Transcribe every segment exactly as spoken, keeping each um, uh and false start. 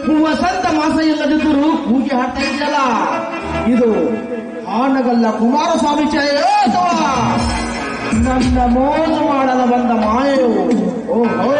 ವಸಂತ ಮಾಸ ಇಲ್ಲದಿದ್ದರೂ ಕೂಗಿ ಹಾಡ್ತಾ ಇದ್ದಲ್ಲ, ಇದು ಆನಗಲ್ಲ ಕುಮಾರಸ್ವಾಮಿ ಛಾಯೆಯೋ ಅಥವಾ ನನ್ನ ಮೋಸ ಮಾಡಲು ಬಂದ ಮಾಯೆಯೋ? ಓಹೋ,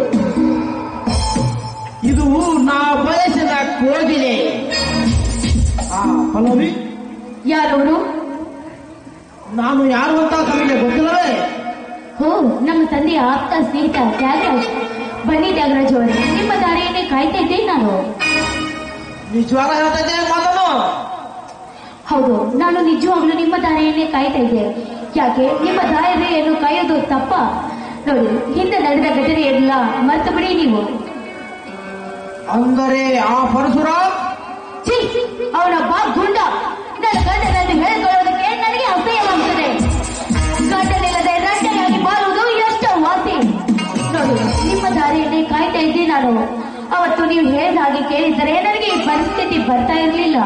ಇದು ನಾ ಬಯಸಿದ ಕೋಗಿಲೆ. ಆ ಪಲ್ಲವಿ, ಯಾರವರು? ನಾನು ಯಾರು ಅಂತ ತಮಗೆ ಗೊತ್ತಿಲ್ಲವೇ? ಹೋ, ನಮ್ಮ ತಂದೆಯ ಆಪ್ತ ಸ್ನೇಹಿತ ತ್ಯಾಗರಾಜ್. ಬನ್ನಿ ತ್ಯಾಗರಾಜ್ ಅವರೇ, ನಿಮ್ಮ ದಾರಿಯನ್ನೇ ಕಾಯ್ತಾ ಇದ್ದೇನೆ ನಾನು. ನಿಜವಾದ ಹೇಳ್ತಾ ಇದ್ದೇನೆ ಮಾತನ್ನು? ಹೌದು, ನಾನು ನಿಜವಾಗ್ಲೂ ನಿಮ್ಮ ದಾರಿಯನ್ನೇ ಕಾಯ್ತಾ ಇದ್ದೆ. ಯಾಕೆ ನಿಮ್ಮ ದಾರಿಯನ್ನು ಕಾಯೋದು ತಪ್ಪ? ನೋಡಿ, ಹಿಂದೆ ನಡೆದ ಘಟನೆಯೆಲ್ಲ ಮರ್ತು ಬಿಡಿ ನೀವು. ಅಂದರೆ ಆ ಪರಶುರಾಮ್ ಅವನ ಬಾ ಗುಂಡ ನನ್ನ ಗಂಡನನ್ನು ಹೇಳಿಕೊಳ್ಳೋದಕ್ಕೆ ನನಗೆ ಅಸಹ್ಯವಾಗುತ್ತದೆ. ಗಂಡನಿಲ್ಲದೆ ರಂಟೆಯಾಗಿ ಬಾಳುವುದು ಎಷ್ಟು ವಾಸಿ. ನೋಡಿ, ನಿಮ್ಮ ದಾರಿಯನ್ನೇ ಕಾಯ್ತಾ ಇದ್ದೆ ನಾನು. ಅವತ್ತು ನೀವು ಹೇಳಿದ ಹಾಗೆ ಕೇಳಿದ್ದರೆ ನನಗೆ ಈ ಪರಿಸ್ಥಿತಿ ಬರ್ತಾ ಇರಲಿಲ್ಲ.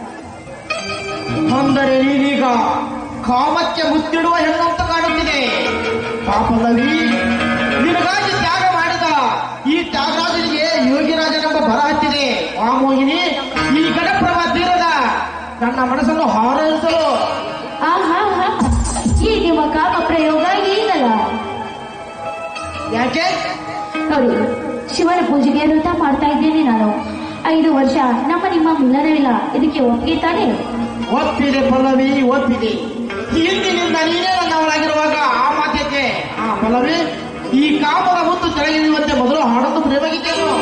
ಅಂದರೆ ನೀವೀಗ ಕಾಮಕ್ಕೆ ಮುತ್ತಿಡುವ ಹೆಣ್ಣು ಅಂತ ಕಾಣುತ್ತಿದೆ. ಪಾಪಲ್ಲವಿ, ನಿನಗಾಗಿ ತ್ಯಾಗ ಮಾಡಿದ ಈ ತ್ಯಾಗರಾಜನಿಗೆ ಯೋಗಿರಾಜನೆಂಬ ಬರ ಹತ್ತಿದೆ. ಆ ಮೋಹಿನಿ ಈ ಘಟಪ್ರಭಾ ತೀರದ ನನ್ನ ಮನಸ್ಸನ್ನು ಹಾರೈಸಲು. ಆಹಾ, ಈ ನಿಮ್ಮ ಕಾಮ ಪ್ರಯೋಗ ಈಗಲ್ಲ. ಯಾಕೆ? ನೋಡಿ, ಶಿವನ ಪೂಜೆಗೆ ವ್ರತ ಮಾಡ್ತಾ ಇದ್ದೇನೆ ನಾನು. ಐದು ವರ್ಷ ನಮ್ಮ ನಿಮ್ಮ ಮಿಲನವಿಲ್ಲ. ಇದಕ್ಕೆ ಒಪ್ಪಿಗೆ ತಾನೆ? ಒಪ್ಪಿದೆ ಪಲ್ಲವಿ, ಒಪ್ಪಿದೆ. ಹಿಂದಿನಿಂದ ನೀನೇ ನನ್ನವಳಾಗಿರುವಾಗ ಆ ಮಾತ್ಯಕ್ಕೆ. ಆ ಪಲ್ಲವಿ, ಈ ಕಾಮದ ಮುತ್ತು ತೆಳಗಿರುವಂತೆ ಮೊದಲು ಹಾಡೋದು ಪ್ರೇಮಗಿದ್ದೇನು?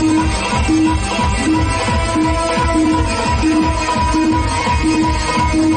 Thank you.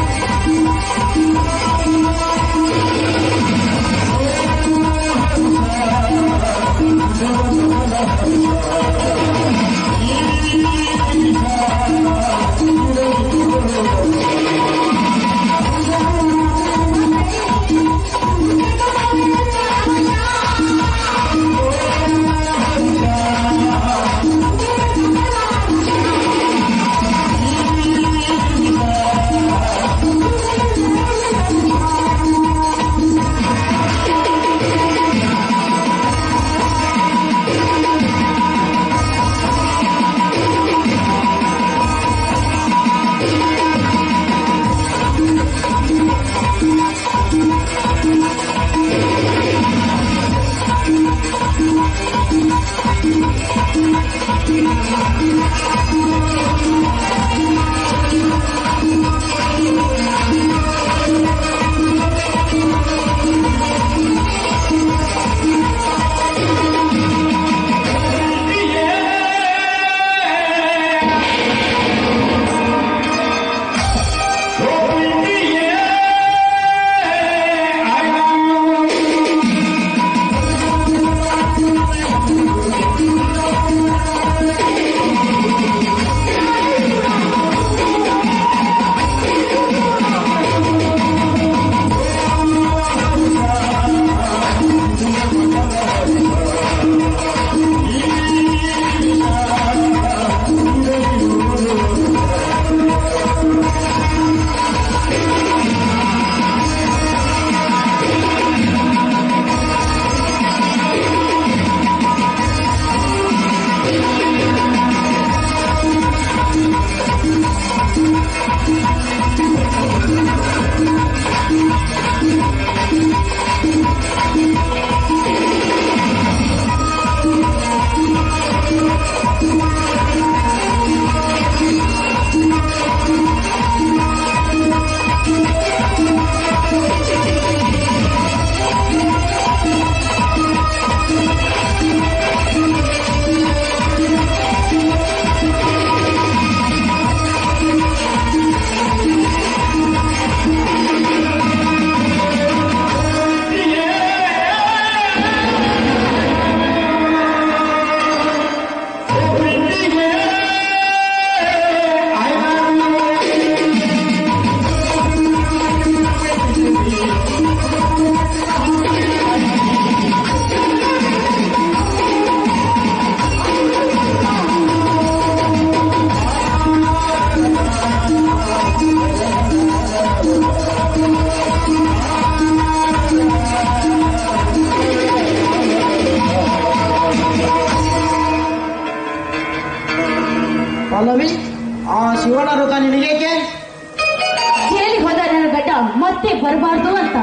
ಮತ್ತೆ ಬರಬಾರ್ದು ಅಂತ.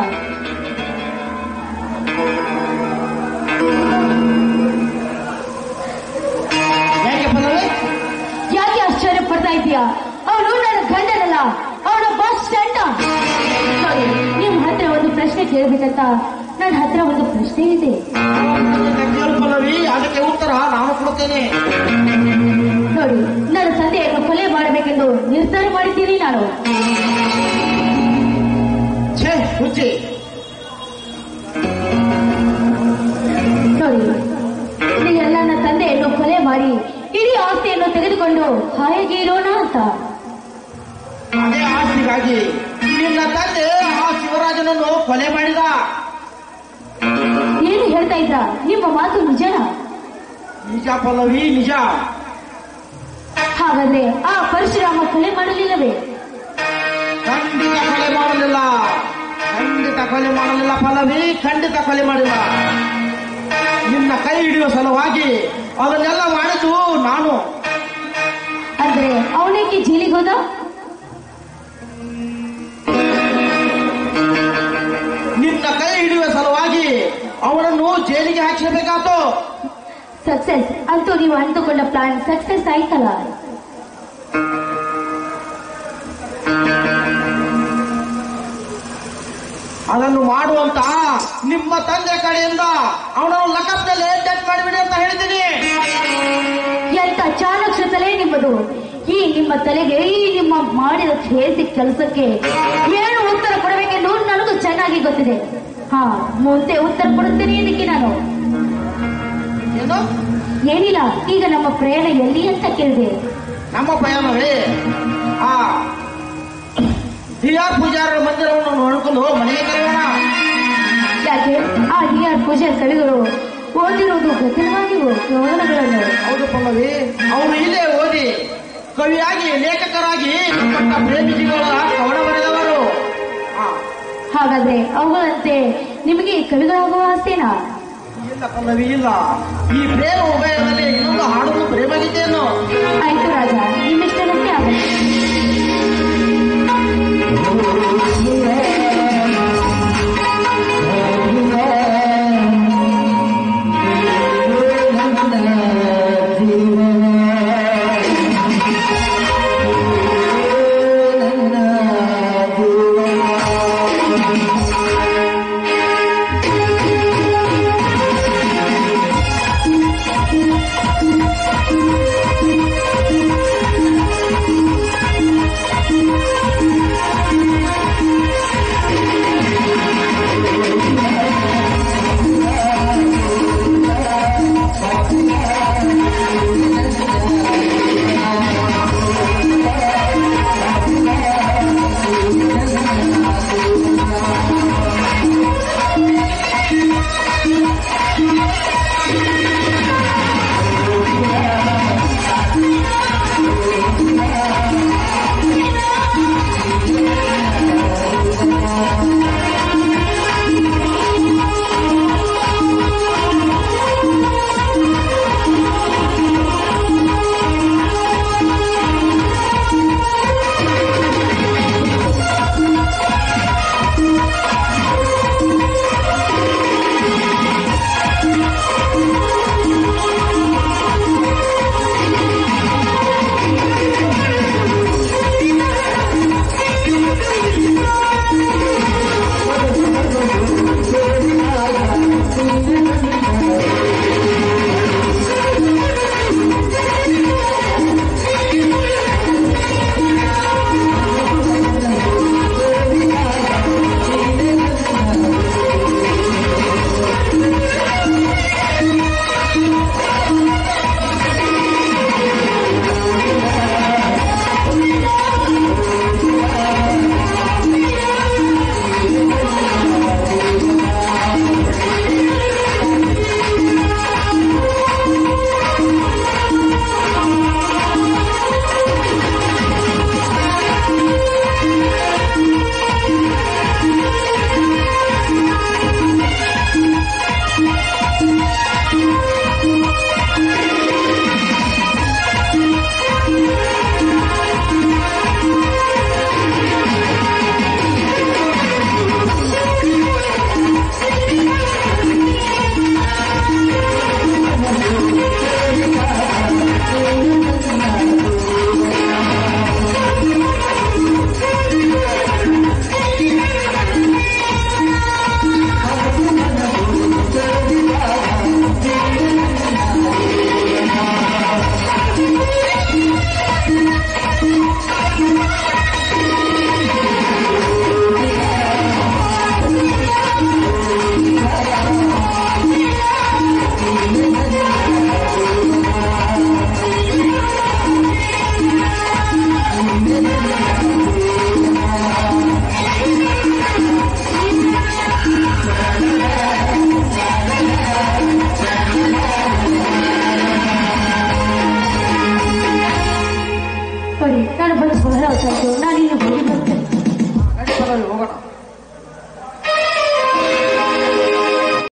ಯಾಕೆ ಪಲ್ಲವಿ? ಯಾಕೆ ಆಶ್ಚರ್ಯ ಪಡ್ತಾ ಇದೀಯಾ? ಅವನು ನನ್ನ ಗಂಡನಲ್ಲ, ಅವನ ಬಾಸ್ ಚಂಡ. ನೋಡಿ, ನಿಮ್ ಹತ್ರ ಒಂದು ಪ್ರಶ್ನೆ ಕೇಳಬೇಕಂತ ನನ್ನ ಹತ್ರ ಒಂದು ಪ್ರಶ್ನೆ ಇದೆ. ಕೇಳು ಪಲ್ಲವಿ, ಅದಕ್ಕೆ ಉತ್ತರ ನಾನು ಕೊಡುತ್ತೇನೆ. ನೋಡಿ, ನನ್ನ ತಂದೆಯನ್ನು ಕೊಲೆ ಮಾಡಬೇಕೆಂದು ನಿರ್ಧಾರ ಮಾಡಿದ್ದೀನಿ ನಾನು. ಛೇ ಹುಚ್ಚಿ, ನೋಡಿ, ನೀವು ನನ್ನ ತಂದೆಯನ್ನು ಕೊಲೆ ಮಾಡಿ ಇಡೀ ಆಸ್ತಿಯನ್ನು ತೆಗೆದುಕೊಂಡು ಹಾಗೆ ಇರೋಣ ಅಂತ. ಅದೇ ಆಸ್ತಿಗಾಗಿ ನಿನ್ನ ತಂದೆ ಆ ಶಿವರಾಜನನ್ನು ಕೊಲೆ ಮಾಡಿದ. ಏನು ಹೇಳ್ತಾ ಇದ್ರ? ನಿಮ್ಮ ಮಾತು ನಿಜನಾ? ನಿಜ ಪಲ್ಲವಿ, ನಿಜ. ಹಾಗಾದ್ರೆ ಆ ಪರಶುರಾಮ ಕೊಲೆ ಮಾಡಲಿಲ್ಲವೇ? ಖಂಡಿತ ಕೊಲೆ ಮಾಡಲಿಲ್ಲ, ಖಂಡಿತ ಕೊಲೆ ಮಾಡಲಿಲ್ಲ ಪಲ್ಲವಿ, ಖಂಡಿತ ಕೊಲೆ ಮಾಡಿಲ್ಲ. ನಿನ್ನ ಕೈ ಹಿಡಿಯುವ ಸಲುವಾಗಿ ಅದನ್ನೆಲ್ಲ ಮಾಡಿದ್ದು ನಾನು. ಅಂದ್ರೆ ಅವನೇಕೆ ಜೈಲಿಗೆ ಹೋದ? ನಿನ್ನ ಕೈ ಹಿಡಿಯುವ ಸಲುವಾಗಿ ಅವನನ್ನು ಜೈಲಿಗೆ ಹಾಕಿಸಬೇಕಾಯ್ತು. ಸಕ್ಸೆಸ್ ಅಂತೂ ನೀವು ಅಂದುಕೊಂಡ ಪ್ಲಾನ್ ಸಕ್ಸೆಸ್ ಆಯ್ತಲ್ಲ. ಅದನ್ನು ಮಾಡುವಂತ ನಿಮ್ಮ ತಂದೆ ಕಡೆಯಿಂದ ಅವನನ್ನು ಲಕಪ್ನಲ್ಲಿ ಡೆತ್ ಮಾಡಿಬಿಡಿ ಅಂತ ಹೇಳಿದ್ದೀನಿ. ಎಂತ ಚಾಣಕ್ಷತಲೇ ನಿಮ್ಮದು! ಈ ನಿಮ್ಮ ತಲೆಗೆ, ಈ ನಿಮ್ಮ ಮಾಡಿದ ಹೇಸಿ ಕೆಲಸಕ್ಕೆ ಏನು ಉತ್ತರ ಕೊಡಬೇಕೆಂದು ನನಗೂ ಚೆನ್ನಾಗಿ ಗೊತ್ತಿದೆ. ಹಾ, ಮುಂದೆ ಉತ್ತರ ಕೊಡುತ್ತೇನೆ ಇದಕ್ಕೆ ನಾನು. ಏನು? ಏನಿಲ್ಲ, ಈಗ ನಮ್ಮ ಪ್ರಯಾಣ ಎಲ್ಲಿ ಅಂತ ಕೇಳಿದೆ. ನಮ್ಮ ಪ್ರಯಾಣವೇ ಆ ಡಿ ಆರ್ ಪೂಜಾರರ ಮಂದಿರವನ್ನು ನೋಡಿಕೊಂಡು ಮನೆಗೆ ಕರೆಯೋಣ. ಯಾಕೆ? ಆ ಡಿ ಆರ್ ಪೂಜಾರ್ ಕವಿಗಳು ಓದಿರುವುದು ಗತಿವಾಗಿವು ಕವನಗಳನ್ನು. ಹೌದು ಪಲ್ಲವಿ, ಅವರು ಇಲ್ಲೇ ಓದಿ ಕವಿಯಾಗಿ ಲೇಖಕರಾಗಿ ಪಟ್ಟ ಪ್ರೇಮಿಜಿಗಳ ಕವನ ಬರೆದವರು. ಹಾಗಾದ್ರೆ ಅವುಗಳಂತೆ ನಿಮಗೆ ಕವಿಗಳಾಗುವ ಆಸೆನಾ? ಇಲ್ಲ ಪಲ್ಲವಿ, ಇಲ್ಲ. ಈ ಪ್ರೇಮ ಉಭಯದಲ್ಲಿ ಇನ್ನೊಂದು ಹಾಡುವುದು ಪ್ರೇಮಗೀತೆಯನ್ನು. ಆಯ್ತು ರಾಜ, ನಿಮ್ಮಿಷ್ಟದಂತೆ ಆಗಲಿ. ನೋಡಿ ನಾನು ಬಂದು ಬಹಳ ಹೊತ್ತಾಯ್ತು, ನಾನು ಇನ್ನು ಹೋಗಿ ಬರ್ತೇನೆ.